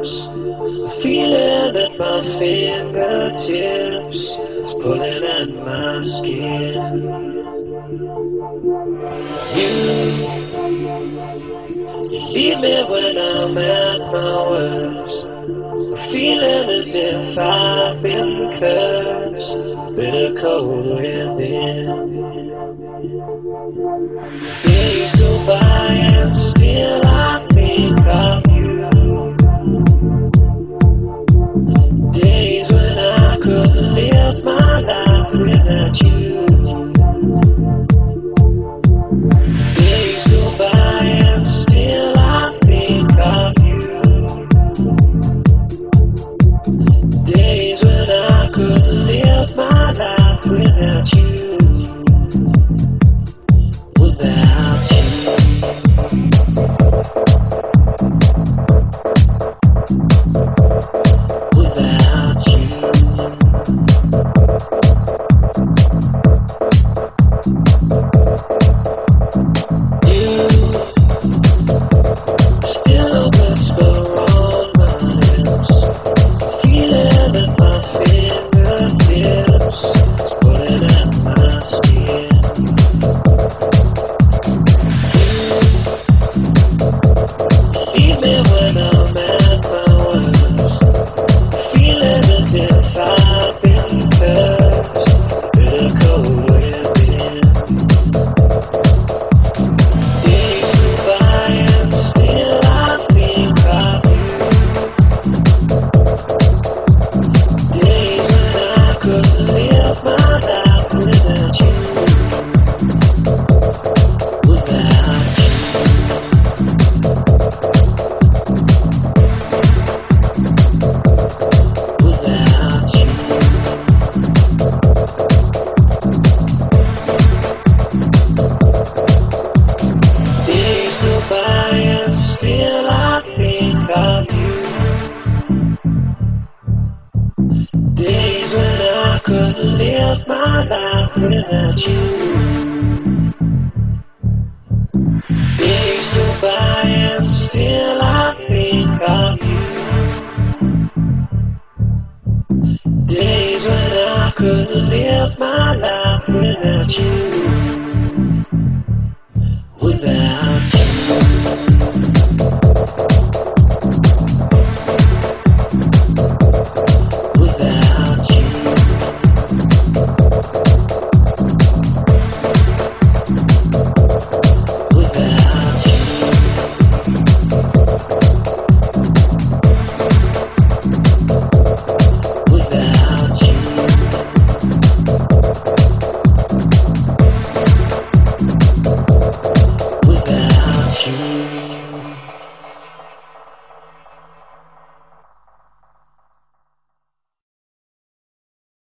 feeling at my fingertips, it's pulling at my skin. You leave me when I'm at my worst, feeling as if I've been cursed, bitter cold within. Days go by and still I think of you. Days when I could live my life without you. Days go by and still I think of you. Days when I could live my life without you. Without you. Without you. You still whisper on my lips, feeling at my fingertips, it's pulling at my skin. Leave me when I'm at my worst, feeling as if I've been cursed, bitter cold within. Days go by and still I think of you. Days when I could live my life without you. Without you. Without you. Days go by and still I think of you. Days when I could live my life without you. Days go by and still I think of you. Days when I could live my life without you.